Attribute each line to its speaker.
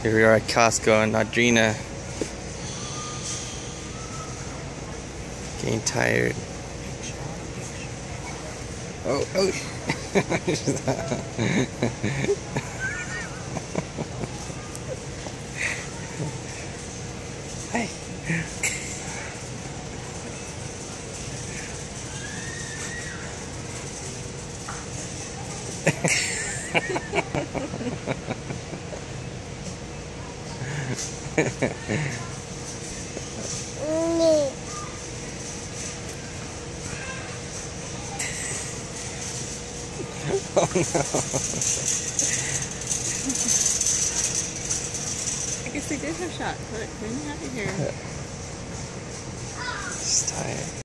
Speaker 1: Here we are at Costco and Audrina getting tired. Oh. Hey. Oh no.
Speaker 2: I guess they did have shots. Look, they didn't have it here.
Speaker 1: She's tired.